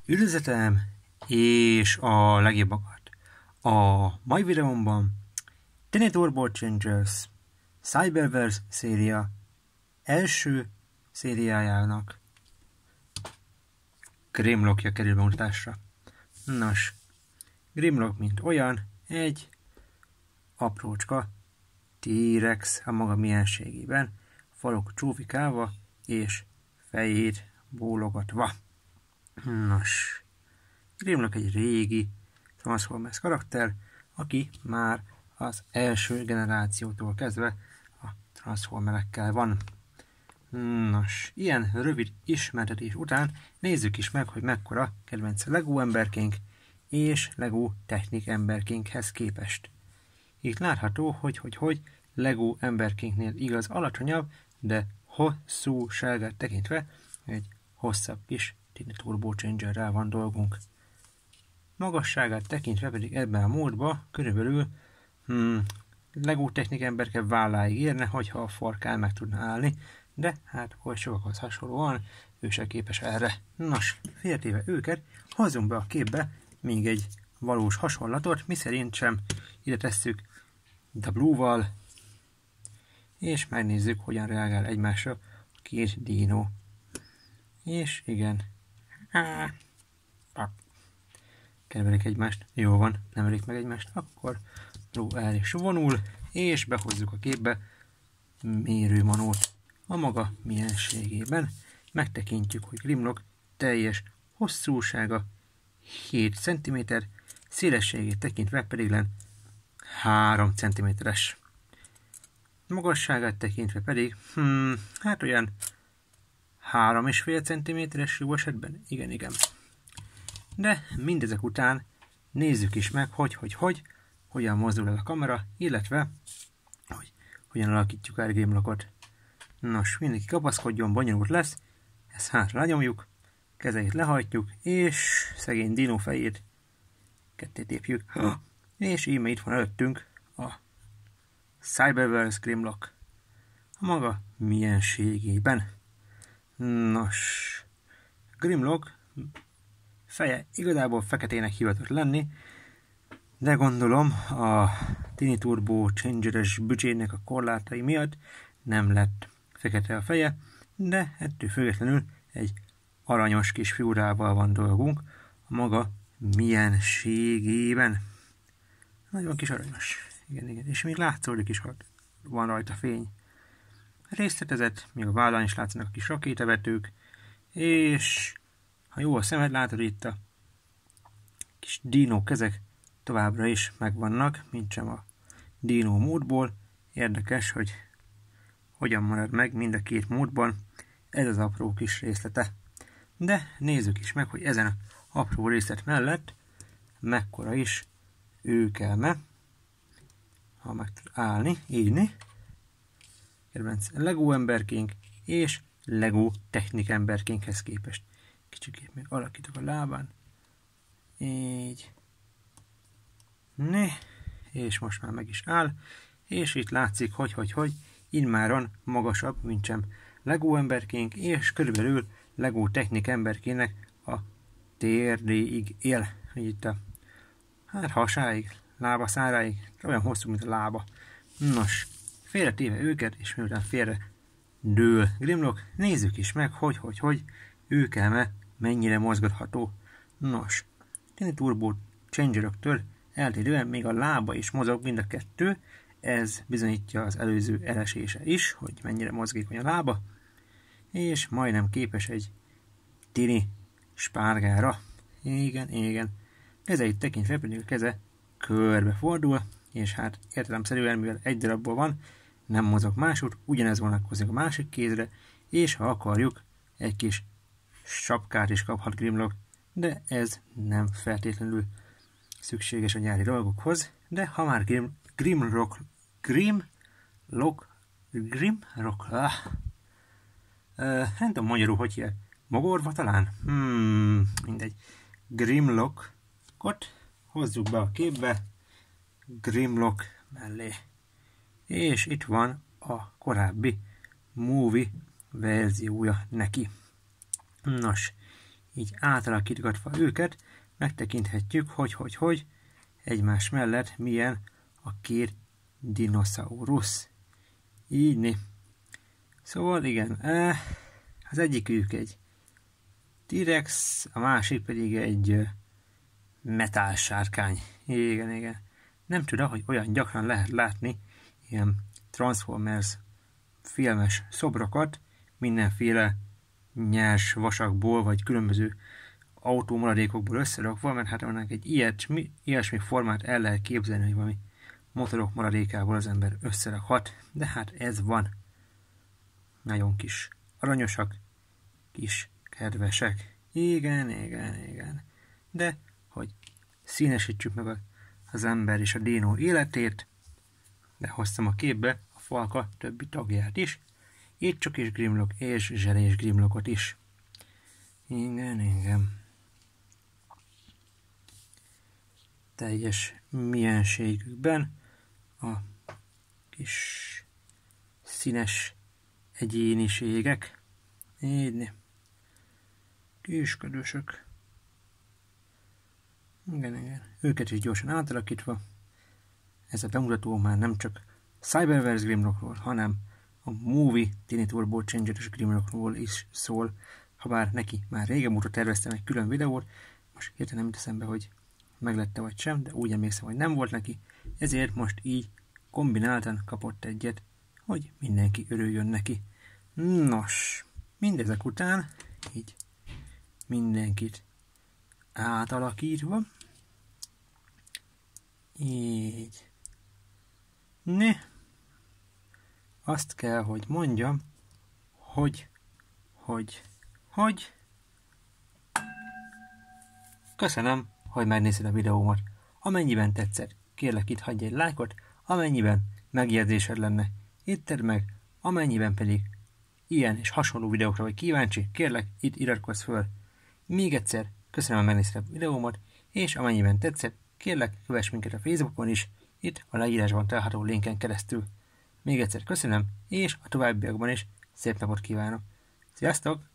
Üdvözletem és a legjobbakat. A mai videómban Tiny Turbo Changers Cyberverse széria első szériájának Grimlockja kerül bemutatásra. Nos, Grimlock mint olyan egy aprócska T-rex a maga mienségében, falok csúfikálva és fejét bólogatva. Nos, Grimlock egy régi Transformers karakter, aki már az első generációtól kezdve a Transformerekkel van. Nos, ilyen rövid ismertetés után nézzük is meg, hogy mekkora kedvenc Lego emberkénk és Lego Technic emberkénkhez képest. Itt látható, hogy Lego emberkénknél igaz alacsonyabb, de hosszúságát tekintve egy hosszabb kis Tiny Turbo Changerrel van dolgunk. Magasságát tekintve pedig ebben a módban körülbelül Lego Technic emberke válláig érne, hogyha a farkán meg tudna állni, de hát oly sokakhoz hasonlóan ő se képes erre. Nos, félretéve őket, hozzunk be a képbe még egy valós hasonlatot, miszerint sem ide tesszük The Blue-val, és megnézzük, hogyan reagál egymásra a két dino. És igen, keverik egymást, jó van, nem ölik meg egymást, akkor Blue el is vonul, és behozzuk a képbe mérőmanót a maga mienségében. Megtekintjük, hogy Grimlock teljes hosszúsága 7 cm, szélességét tekintve pedig len 3 cm-es. Magasságát tekintve pedig, hát olyan 3,5 cm-es jó esetben, igen. De mindezek után nézzük is meg, hogyan mozdul el a kamera, illetve hogy hogyan alakítjuk el Grimlockot. Nos, mindenki kapaszkodjon, bonyolult lesz, ezt hátra lenyomjuk, kezeit lehajtjuk, és szegény dino fejét ketté tépjük. És íme itt van előttünk a Cyberverse Grimlock a maga mienségében. Nos, Grimlock feje igazából feketének hivatott lenni, de gondolom a Tiny Turbo Changeres büdzsének a korlátai miatt nem lett fekete a feje, de ettől függetlenül egy aranyos kis figurával van dolgunk a maga mienségében. Nagyon kis aranyos. Igen, és még látszódik is, hogy van rajta fény. Részletezett, még a vállán is látszanak a kis rakétavetők, és ha jó a szemed, látod itt a kis dino kezek továbbra is megvannak, mintsem a dino módból. Érdekes, hogy hogyan marad meg mind a két módban ez az apró kis részlete. De nézzük is meg, hogy ezen a apró részlet mellett mekkora is őkelme, ha meg tud állni, írni. Kedvenc Lego emberkénk és Lego Technic emberkénkhez képest. Kicsikét még alakítok a lábán. Így. És most már meg is áll. És itt látszik, hogy immáron magasabb, mintsem Lego emberkénk, és körülbelül Lego Technic emberkének a térdéig él. Itt a hasáig, lábaszáráig, olyan hosszú, mint a lába. Nos, félretéve őket, és miután félre dől Grimlock, nézzük is meg, hogy őkelme mennyire mozgatható. Nos, Tiny Turbo Changeröktől eltérően még a lába is mozog, mind a kettő, ez bizonyítja az előző elesése is, hogy mennyire mozgékony a lába, és majdnem képes egy tini spárgára. Igen. Kezeit tekintve pedig a keze körbe fordul, és hát értelemszerűen, mivel egy darabból van, nem mozog másút, ugyanez vonatkozik a másik kézre, és ha akarjuk, egy kis sapkát is kaphat Grimlock, de ez nem feltétlenül szükséges a nyári dolgokhoz, de ha már Grimlock, nem tudom magyarul, hogy hívják, mogorva talán? Mindegy. Grimlockot hozzuk be a képbe, Grimlock mellé. És itt van a korábbi movie verziója neki. Nos, így átalakítgatva őket, megtekinthetjük, hogy egymás mellett milyen a két dinoszaurusz. Így. Szóval igen, az egyikük egy T-rex, a másik pedig egy metálsárkány. Igen. Nem tudom, hogy olyan gyakran lehet látni ilyen Transformers filmes szobrokat, mindenféle nyers vasakból, vagy különböző autómaradékokból összerakva, mert hát annak egy ilyesmi formát el lehet képzelni, hogy valami motorok maradékából az ember összerakhat, de hát ez van. Nagyon kis aranyosak, kis kedvesek. Igen. De, hogy színesítsük meg az ember és a dino életét, behoztam a képbe a falka többi tagját is, Itchok és Grimlock és Zserés Grimlockot is. Igen. Teljes mienségükben a kis színes egyéniségek. Így. Kisködösök. Igen. Őket is gyorsan átalakítva. Ez a bemutató már nem csak Cyberverse Grimlockról, hanem a Movie Tiny Turbo Changer-es Grimlockról is szól, habár neki már régen óta terveztem egy külön videót, most hirtelen nem teszem be, hogy meglette vagy sem, de úgy emlékszem, hogy nem volt neki, ezért most így kombináltan kapott egyet, hogy mindenki örüljön neki. Nos, mindezek után így mindenkit átalakítva, így. Azt kell, hogy mondjam, hogy köszönöm, hogy megnézted a videómat. Amennyiben tetszett, kérlek itt hagyj egy lájkot, amennyiben megjegyzésed lenne, itt tedd meg, amennyiben pedig ilyen és hasonló videókra vagy kíváncsi, kérlek itt iratkozz föl. Még egyszer köszönöm, hogy megnézted a videómat, és amennyiben tetszett, kérlek kövess minket a Facebookon is, itt a leírásban található linken keresztül. Még egyszer köszönöm, és a továbbiakban is szép napot kívánok. Sziasztok!